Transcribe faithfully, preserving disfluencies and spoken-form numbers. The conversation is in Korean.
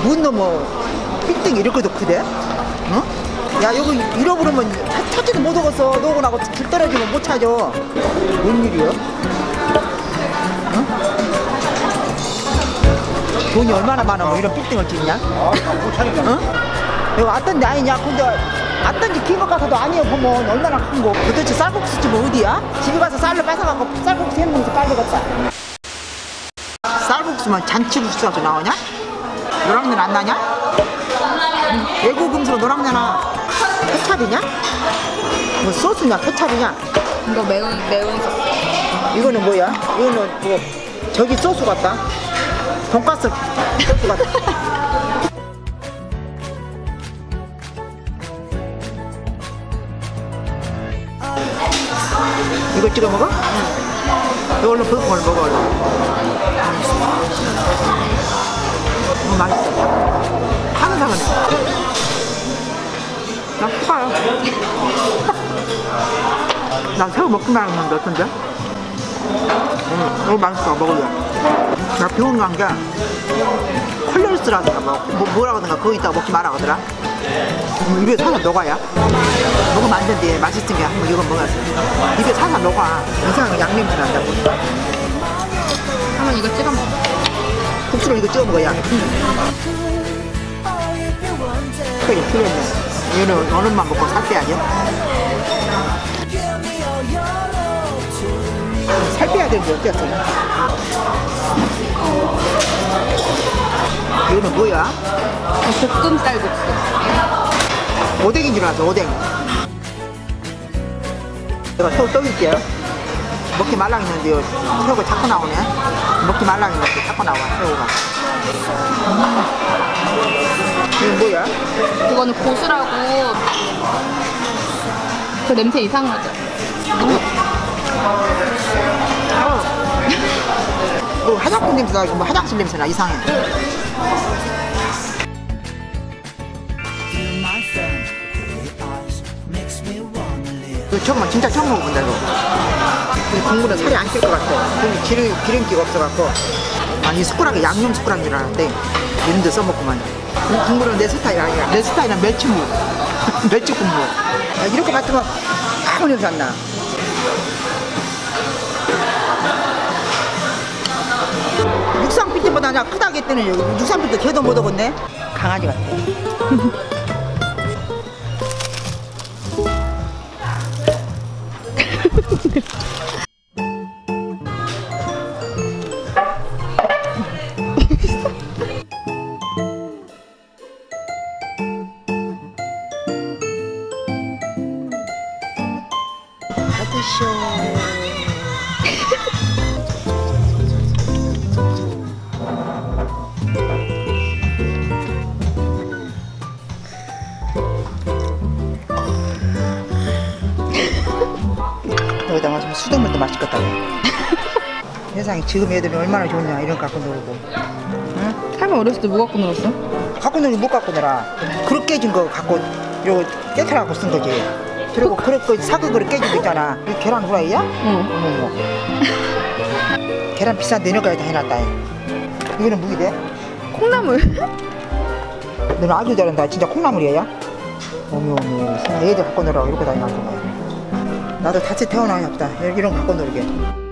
뭔 놈의 빌딩이 이렇게도 크대? 응? 야 여기 잃어버리면 찾- 찾지도 못 오겠어. 너고 나고 줄 떨어지면 못 찾아. 웬일이야? 응? 돈이 얼마나 많아 뭐 이런 빌딩을 짓냐? 응? 여기 왔던 데 아니냐? 근데 왔던 지 기껏 가서도 아니요 보면 얼마나 큰 거. 도대체 쌀국수집은 어디야? 집에 가서 쌀로 뺏어갖고 쌀국수 해먹어서 빨리겠다. 쌀국수만 잔치국수라도 나오냐? 노랑면 안 나냐? 외국 음식으로 노랑면아 케찹이냐? 뭐 소스냐 케찹이냐? 이거 매운 매운 소스. 이거는 뭐야? 이거는 뭐 저기 소스 같다. 돈가스 소스 같다. 이거 찍어 먹어? 응. 이걸로 볶은 걸 먹어. 너무 맛있어. 하는 사람은 나 추가요. 난 새우 먹고 나왔는데 어떤데? 응, 너무 맛있어. 먹을래. 나 병원 간 게 콜레스테롤이라든가 뭐, 뭐 뭐라고 하든가 그거 있다가 먹지 마라 하더라. 음, 입에 살살 녹아야. 먹으면 안 된대. 맛있으면 한번 이거 먹었어. 입에 살살 녹아. 이상한 양념치 난다고. 한번 이거 찍어 먹어. 국수를 이거 찍어 먹어야. 응. 그래, 그러네. 얘는 어른만 먹고 살 빼 아니야? 살 빼야 되는데 어땠어? 이거는 뭐야? 볶음 쌀국수. 오뎅인 줄 알았어, 오뎅. 내가 새우 떠줄게요. 먹기 말랑했는데 새우가 자꾸 나오네. 먹기 말랑했는데 자꾸 나와, 새우가. 음. 이건 뭐야? 이거는 고수라고. 그 냄새 이상하죠? 어. 뭐 화장품 냄새 나고 뭐 화장실 냄새나 이상해. 이거 처음 진짜 처음 먹어본다 이거. 이 국물은 살이 안 찔 것 같아. 근데 기름, 기름기가 없어갖고. 아니 숟가락에 양념 숟가락인 줄 알았는데 이런 데 써먹구만. 이 국물은 내 스타일 아니야. 내 스타일은 멸치무. 멸치 국물. 야, 이렇게 맡으면 아무 냄새 안 나. 육상 피트보다 나 크다고 했더니 육상 피트 걔도 못 오겠네. 강아지 같아. 아드쇼. 여기다가 좀 수돗물도 맛있겠다. 세상에 지금 애들이 얼마나 좋냐 이런 거 갖고 놀고. 응? 할머니 어렸을 때 뭐 갖고 놀았어? 갖고 놀기 못 갖고 놀아. 그릇 깨진 거 갖고 요 깨트라고 쓴 거지. 그리고 그릇 그 사과 그릇 깨진 거 있잖아. 이 계란 후라이야? 응. 어머머. 계란 비싼데 이런 거에다 해놨다. 이거는 무기대? 콩나물. 너는 아주 잘한다. 진짜 콩나물이야? 어머 어머. 애들 갖고 놀라고 이렇게 다니는 거야. 나도 다시 태어나야겠다. 이런 거 갖고 놀게.